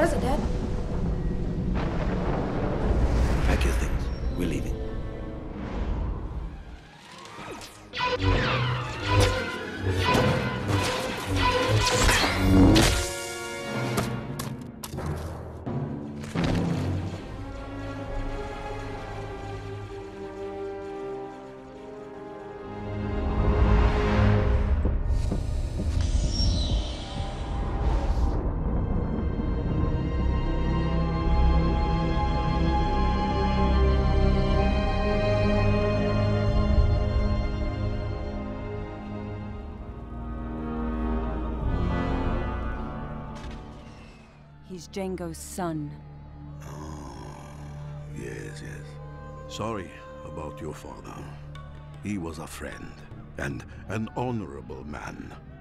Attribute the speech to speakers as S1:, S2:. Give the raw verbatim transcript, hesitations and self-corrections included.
S1: was it, Dad?
S2: Pack your things. We're leaving.
S3: He's Jango's son.
S4: Oh, yes, yes. Sorry about your father. He was a friend, and an honorable man.